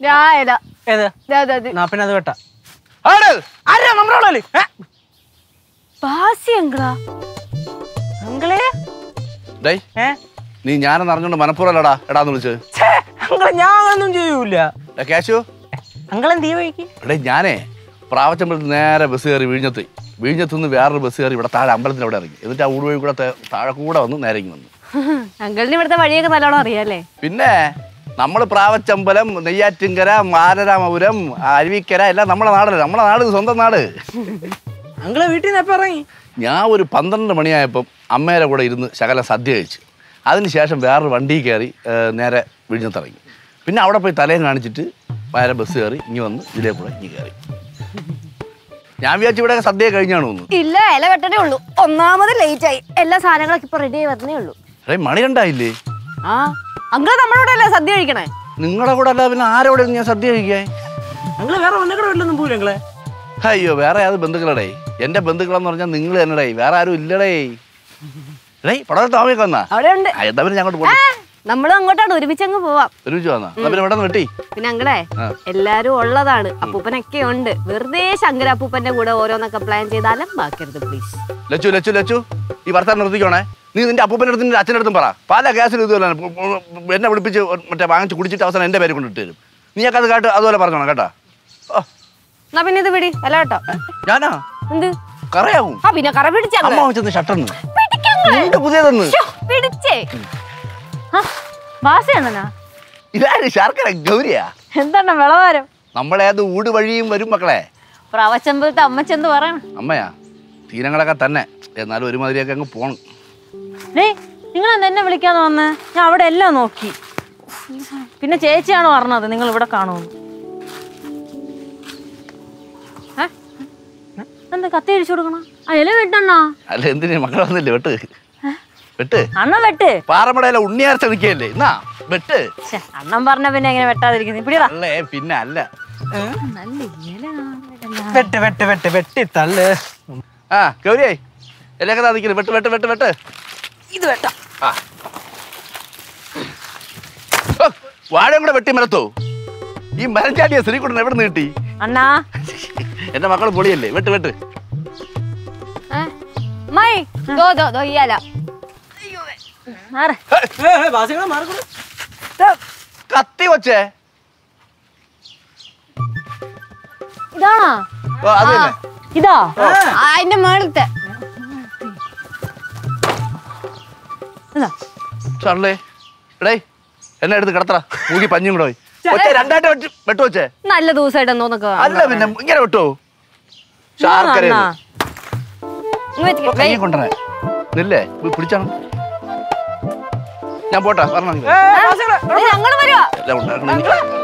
പിന്നെ അത് വെട്ടാ നീ ഞാനെന്ന് അറിഞ്ഞോണ്ട് മനപ്പൂർവ്വല്ലടാ എടാന്ന് വിളിച്ചത്. ഞാനൊന്നും ചെയ്യൂല. കേശു അങ്കളെന്തീ വഴിക്ക്? എടേ ഞാനേ പ്രാവച്ചമ്പലത്തിൽ നേരെ ബസ് കയറി വിഴിഞ്ഞത്തുനിന്ന് വേറൊരു ബസ് കയറി ഇവിടെ താഴെ അമ്പലത്തിൽ അവിടെ ഇറങ്ങി. എന്നിട്ട് ആ ഊടുവഴി കൂടെ താഴെ കൂടെ വന്ന് നേരെ വന്നു. അങ്കളിന് ഇവിടുത്തെ വഴിയൊക്കെ നല്ലോണം അറിയാല്ലേ? പിന്നെ നമ്മള് പ്രാവച്ചമ്പലം, നെയ്യാറ്റിൻകര, മാരരാമപുരം, അരുവിക്കര എല്ലാം നമ്മളെ നാടല്ലേ. നമ്മളെ നാട് സ്വന്തം നാട്. അങ്കളെ വീട്ടിൽ നിന്ന് എപ്പോ ഇറങ്ങി? ഞാൻ ഒരു 12 മണിയായപ്പം അമ്മേരെ കൂടെ ഇരുന്ന് ശകലം സദ്യ കഴിച്ചു. അതിനുശേഷം വേറൊരു വണ്ടി കയറി നേരെ വിഴിഞ്ഞത്തിറങ്ങി. പിന്നെ അവിടെ പോയി തലയും കാണിച്ചിട്ട് വേറെ ബസ് കയറി ഇനി വന്ന് ഇതിലേ കൂടെ ഇനി കയറി. ഞാൻ വിചാരിച്ചു ഇവിടെ സദ്യ കഴിഞ്ഞാണ് തോന്നുന്നു. ഇല്ല, ഇല വെട്ടേ ഉള്ളൂ. ഒന്നാമത് ലേറ്റ് ആയി. എല്ലാ സാധനങ്ങളൊക്കെ ഇപ്പൊ റെഡി ആയി വരുന്നേ ഉള്ളൂ. മണി കണ്ടായില്ലേ? ആ അങ്കിള് നമ്മുടെ കൂടെ അല്ലേ സദ്യ കഴിക്കണേ? നിങ്ങളുടെ കൂടെ അല്ല പിന്നെ ആരോടെ ഞാൻ സദ്യ കഴിക്കാൻ? അങ്ങള് വേറെ വന്നക്കടെ വീട്ടിലൊന്നും പോലും അങ്ങളെ? അയ്യോ വേറെ ഏത് ബന്ധുക്കളടേ? എന്റെ ബന്ധുക്കളെന്ന് പറഞ്ഞാൽ നിങ്ങൾ തന്നെടേ, വേറെ ആരും ഇല്ലടേ. പടം താമയൊക്കെ വന്നാ അവിടെ ഉണ്ട്. എന്താ പിന്നെ ഞങ്ങോട്ട് പോകാം. നമ്മളും അങ്ങോട്ടാണ് ഒരുമിച്ചങ്ങ് പോവാം. ഒരുമിച്ച് വന്നാ പിന്നെ ഇവിടെ വെട്ടി. പിന്നെ അങ്ങളെ എല്ലാരും ഉള്ളതാണ്, അപ്പൂപ്പനൊക്കെ ഉണ്ട്. വെറുതെ ശങ്കര അപ്പൂപ്പന്റെ കൂടെ ഓരോന്നൊക്കെ പ്ലാൻ ചെയ്താലും ബാക്കരുത് പ്ലീസ്. ലച്ചു ലച്ചു ലച്ചു ഈ വർത്താനം നിർത്തിക്കോണേ. നീ നിന്റെ അപ്പൂപ്പൻ്റെ അടുത്തും നിന്റെ അച്ഛൻ്റെ അടുത്തും പറ. പല ഗ്യാസിലും ഇതുപോലെ എന്നെ വിളിപ്പിച്ച് മറ്റേ വാങ്ങിച്ച് കുടിച്ചിട്ട് അവസാനം എൻ്റെ പേര് കൊണ്ടിട്ട് തരും. നീയൊക്കെ അത് കേട്ട് അതുപോലെ പറഞ്ഞോണം കേട്ടാ. എന്നാ പിന്നെ ഇത് പിടി. അല്ല കേട്ടോ ഞാനാ എന്ത് കറയാവും. പിന്നെ കറ പിടിച്ച അമ്മ വെച്ചെന്ന് ഷട്ടർന്ന് പുതിയതെന്ന് പിടിച്ചേ. ഇതാര് ശർക്കര ഗൗരിയാ? എന്താണ് വിളവാരം? നമ്മളേത് ഊട് വഴിയും വരും മക്കളെ. പ്രാവച്ചമ്പലത്തെ അമ്മച്ചെന്ത് പറയണം? അമ്മയാ തീരങ്ങളൊക്കെ തന്നെ, എന്നാലും ഒരുമാതിരിയൊക്കെ അങ്ങ് പോണം. നിങ്ങൾ എന്നെ വിളിക്കാന്ന് വന്ന് ഞാൻ അവിടെ എല്ലാം നോക്കി. പിന്നെ ചേച്ചിയാണോ പറഞ്ഞത് നിങ്ങൾ ഇവിടെ കാണുമെന്ന്? എന്താ കത്തി അടിച്ചു കൊടുക്കണം? അയല വെട്ടണ്ണ. അല്ല എന്തിനാ മക്കളെ വന്നില്ലേ? വെട്ട് വെട്ട് അണ്ണ വെട്ട്. പാറമടയിലെ ഉണ്ണിയാർച്ച നിൽക്കല്ലേ എന്നാ വെട്ട്. അണ്ണൻ പറഞ്ഞ പിന്നെ എങ്ങനെ വെട്ടാതിരിക്കുന്നത്? അല്ലേ പിന്നെ അല്ല വെട്ട് വെട്ട് വെട്ട് വെട്ടി തള്ളു. ആ ഗൗരിയായി എല്ലൊക്കെ നിൽക്കുന്നു. വെട്ട് വെട്ട് വെട്ട് വെട്ട്. ഇത് വെട്ടാ. വാഴയും കൂടെ വെട്ടി മരത്തോ? ഈ മരം ചാടിയ ശ്രീകുട്ടൻ എവിടെ നിന്ന് കിട്ടി? അണ്ണാ എന്റെ മക്കള് പൊളിയല്ലേ? വെട്ട് വെട്ട്. കത്തി വച്ചേ ഇതാണോ? ഇതാ അതിന്റെ മേളത്തെ ചാർലേ എടേ എന്നെ എടുത്ത് കിടത്തറ. മൂക്കി പഞ്ഞും കൂടെ പോയി രണ്ടായിട്ട് വെട്ടു വെച്ചേ. നല്ല ദിവസമായിട്ട് അല്ല പിന്നെ ഇങ്ങനെ വെട്ടോ? ശാർക്കര കൊണ്ടുവരാ നെല്ലേ പിടിച്ചാണ്. ഞാൻ പോട്ടാ പറഞ്ഞ ഞങ്ങള് വരുവാ.